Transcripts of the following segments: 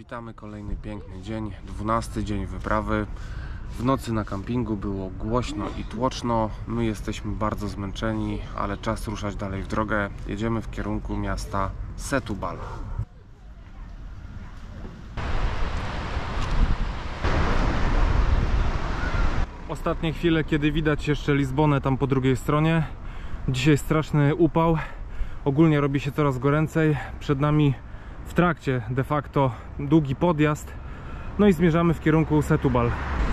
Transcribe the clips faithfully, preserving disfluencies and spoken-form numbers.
Witamy, kolejny piękny dzień, dwunasty dzień wyprawy. W nocy na kampingu było głośno i tłoczno. My jesteśmy bardzo zmęczeni, ale czas ruszać dalej w drogę. Jedziemy w kierunku miasta Setúbal. Ostatnie chwile, kiedy widać jeszcze Lizbonę tam po drugiej stronie. Dzisiaj straszny upał. Ogólnie robi się coraz goręcej. Przed nami w trakcie de facto długi podjazd. No i zmierzamy w kierunku Setúbal.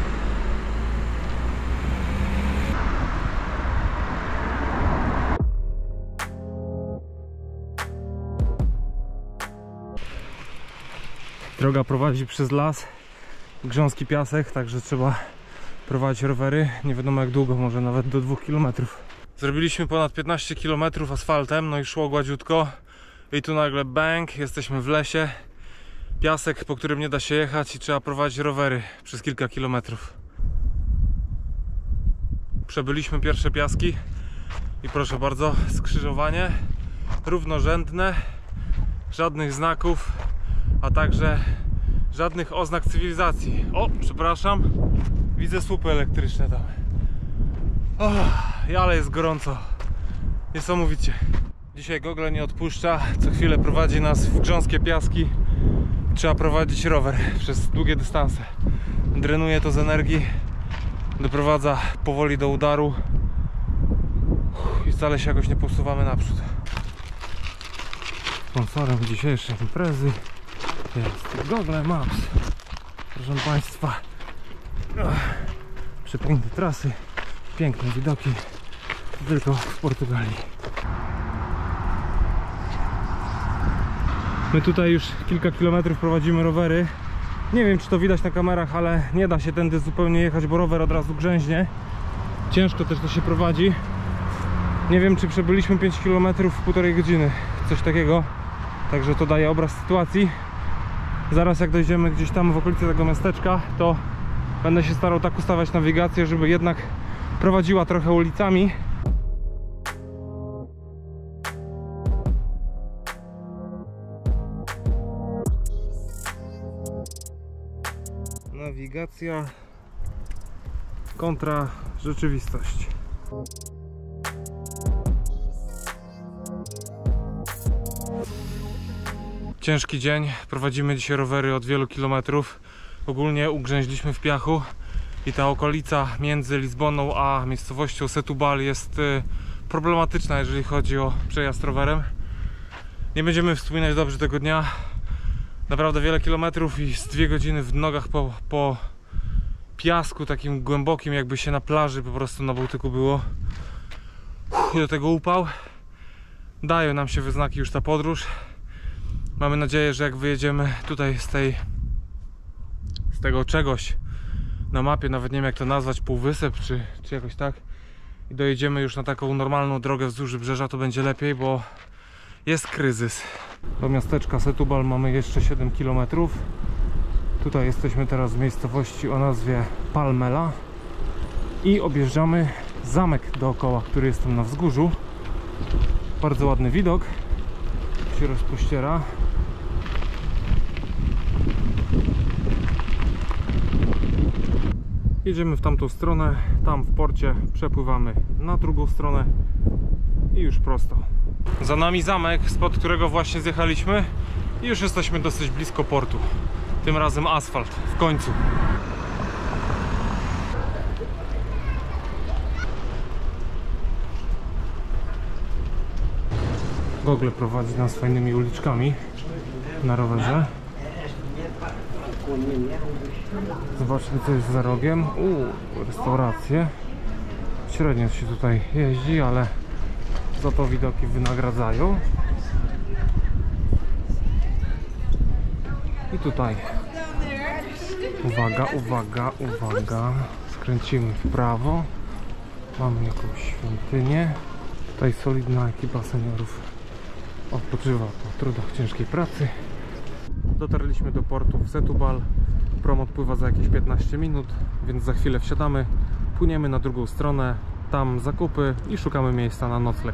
Droga prowadzi przez las, grząski piasek, także trzeba prowadzić rowery. Nie wiadomo jak długo, może nawet do dwóch kilometrów. Zrobiliśmy ponad piętnaście kilometrów asfaltem, no i szło gładziutko. I tu nagle bang, jesteśmy w lesie. Piasek, po którym nie da się jechać i trzeba prowadzić rowery przez kilka kilometrów. Przebyliśmy pierwsze piaski i proszę bardzo, skrzyżowanie równorzędne, żadnych znaków, a także żadnych oznak cywilizacji. O, przepraszam, widzę słupy elektryczne tam. O, ale jest gorąco, niesamowicie. Dzisiaj Google nie odpuszcza, co chwilę prowadzi nas w grząskie piaski. Trzeba prowadzić rower przez długie dystanse. Drenuje to z energii, doprowadza powoli do udaru i wcale się jakoś nie posuwamy naprzód. Sponsorem dzisiejszej imprezy jest Google Maps. Proszę Państwa, przepiękne trasy, piękne widoki, tylko w Portugalii. My tutaj już kilka kilometrów prowadzimy rowery. Nie wiem, czy to widać na kamerach, ale nie da się tędy zupełnie jechać, bo rower od razu grzęźnie. Ciężko też to się prowadzi. Nie wiem, czy przebyliśmy pięć kilometrów w półtorej godziny, coś takiego. Także to daje obraz sytuacji. Zaraz jak dojdziemy gdzieś tam w okolicy tego miasteczka, to będę się starał tak ustawiać nawigację, żeby jednak prowadziła trochę ulicami. Nawigacja kontra rzeczywistość. Ciężki dzień, prowadzimy dzisiaj rowery od wielu kilometrów. Ogólnie ugrzęźliśmy w piachu i ta okolica między Lizboną a miejscowością Setúbal jest problematyczna, jeżeli chodzi o przejazd rowerem. Nie będziemy wspominać dobrze tego dnia. Naprawdę wiele kilometrów i z dwie godziny w nogach po, po piasku takim głębokim, jakby się na plaży po prostu na Bałtyku było. Uff, do tego upał. Dają nam się wyznaki już ta podróż. Mamy nadzieję, że jak wyjedziemy tutaj z tej z tego czegoś na mapie, nawet nie wiem jak to nazwać, półwysep czy, czy jakoś tak, i dojedziemy już na taką normalną drogę wzdłuż wybrzeża, to będzie lepiej, bo jest kryzys. Do miasteczka Setúbal mamy jeszcze siedem kilometrów. Tutaj jesteśmy teraz w miejscowości o nazwie Palmela i objeżdżamy zamek dookoła, który jest tam na wzgórzu. Bardzo ładny widok się rozpościera. Jedziemy w tamtą stronę, tam w porcie przepływamy na drugą stronę i już prosto. Za nami zamek, spod którego właśnie zjechaliśmy i już jesteśmy dosyć blisko portu. Tym razem asfalt, w końcu. Google prowadzi nas fajnymi uliczkami na rowerze. Zobaczmy, co jest za rogiem. Uuu, restauracje. Średnio się tutaj jeździ, ale za to widoki wynagradzają. I tutaj uwaga, uwaga, uwaga, skręcimy w prawo, mamy jakąś świątynię. Tutaj solidna ekipa seniorów odpoczywa po trudach ciężkiej pracy. Dotarliśmy do portu w Setúbal. Prom odpływa za jakieś piętnaście minut, więc za chwilę wsiadamy, płyniemy na drugą stronę, tam zakupy i szukamy miejsca na nocleg.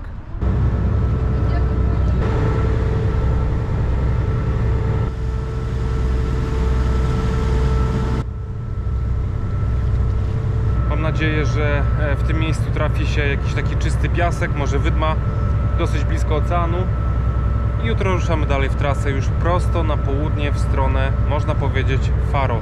nadzieję, że w tym miejscu trafi się jakiś taki czysty piasek, może wydma, dosyć blisko oceanu. I jutro ruszamy dalej w trasę już prosto na południe w stronę, można powiedzieć, Faro.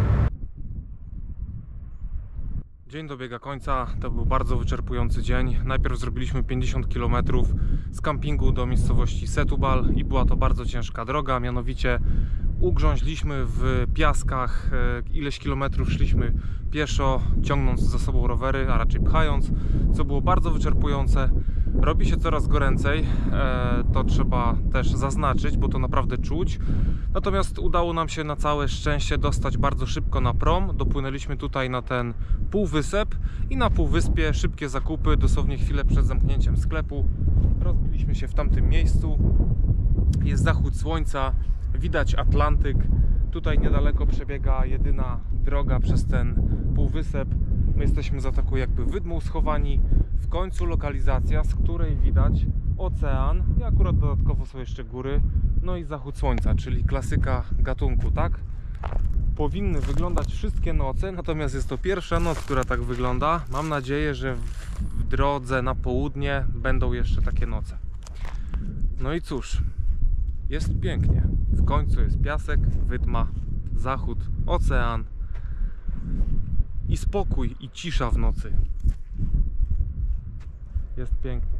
Dzień dobiega końca, to był bardzo wyczerpujący dzień. Najpierw zrobiliśmy pięćdziesiąt kilometrów z kampingu do miejscowości Setúbal i była to bardzo ciężka droga, mianowicie ugrząźliśmy w piaskach, ileś kilometrów szliśmy pieszo, ciągnąc za sobą rowery, a raczej pchając, co było bardzo wyczerpujące. Robi się coraz goręcej, to trzeba też zaznaczyć, bo to naprawdę czuć. Natomiast udało nam się na całe szczęście dostać bardzo szybko na prom. Dopłynęliśmy tutaj na ten półwysep i na półwyspie szybkie zakupy, dosłownie chwilę przed zamknięciem sklepu. Rozbiliśmy się w tamtym miejscu. Jest zachód słońca, widać Atlantyk. Tutaj niedaleko przebiega jedyna droga przez ten półwysep. My jesteśmy za taką jakby wydmą schowani. W końcu lokalizacja, z której widać ocean i akurat dodatkowo są jeszcze góry. No i zachód słońca, czyli klasyka gatunku, tak? Powinny wyglądać wszystkie noce, natomiast jest to pierwsza noc, która tak wygląda. Mam nadzieję, że w drodze na południe będą jeszcze takie noce. No i cóż, jest pięknie. W końcu jest piasek, wydma, zachód, ocean i spokój i cisza w nocy. Jest pięknie.